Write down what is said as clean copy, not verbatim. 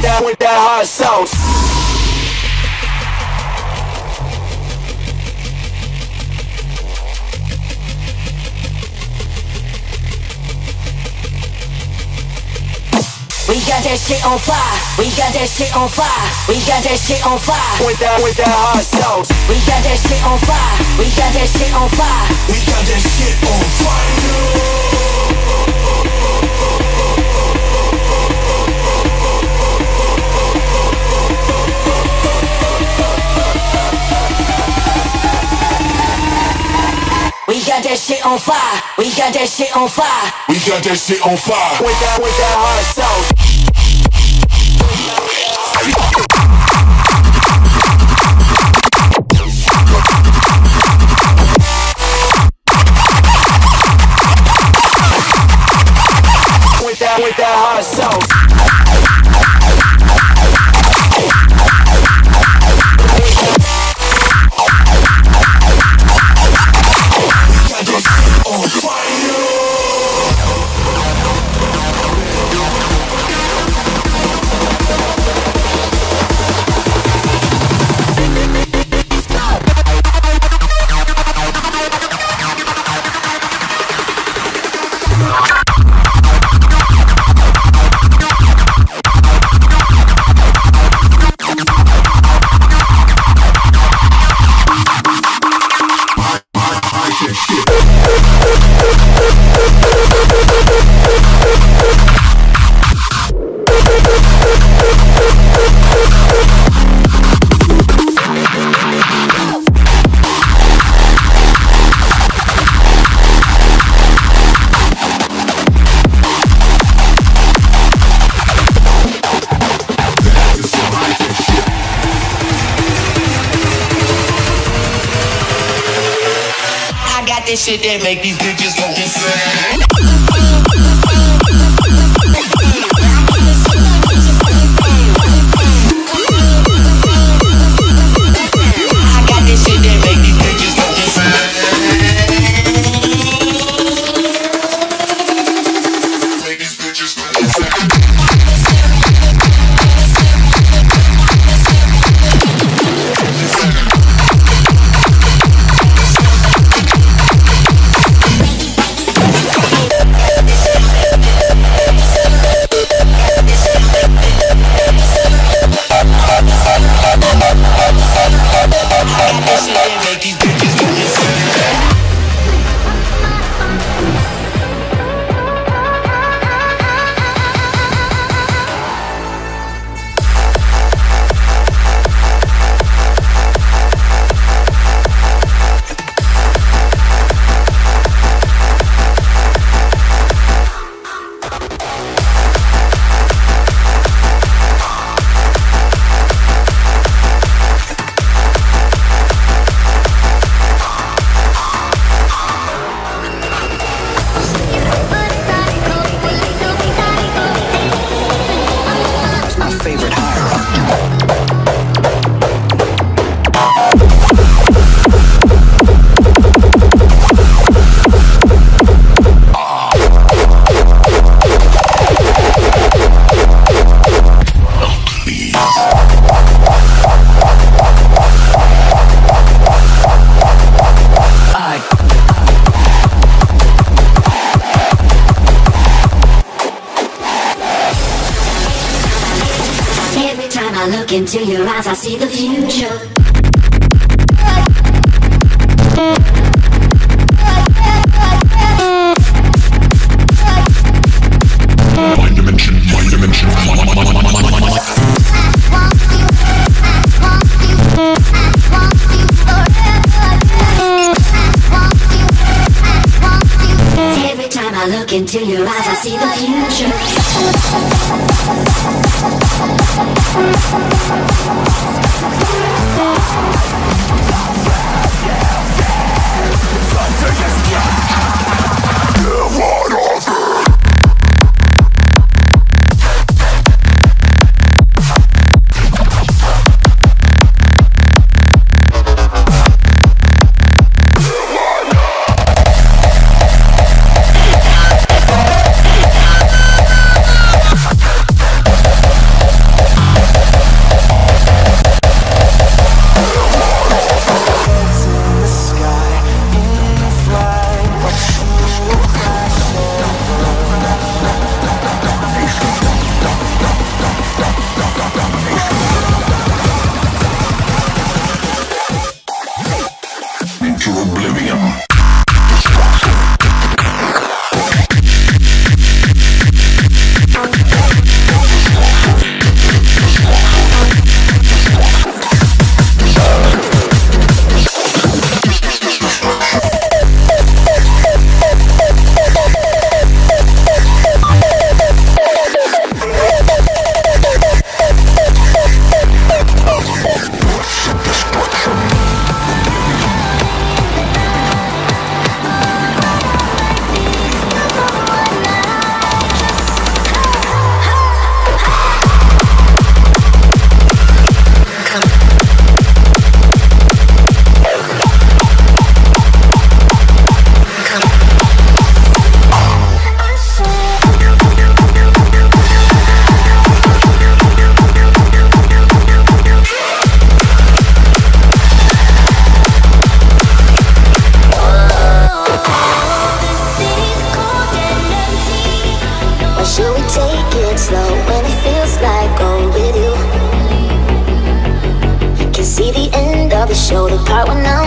that hot sauce. We got that shit on fire. We got that shit on fire. We got that shit on fire. With that hot sauce. We got that shit on fire. We got that shit on fire. We got that shit on fire. We got that shit on fire. We got that shit on fire. We got that shit on fire. With that hot sauce. With that hot sauce. This shit that make these bitches go insane. I got this shit that make these bitches go insane. Make these bitches go insane. Into your eyes, I see the future. Mind dimension, mind dimension. Every time I look into your eyes, I see the future. the shoulder part when I'm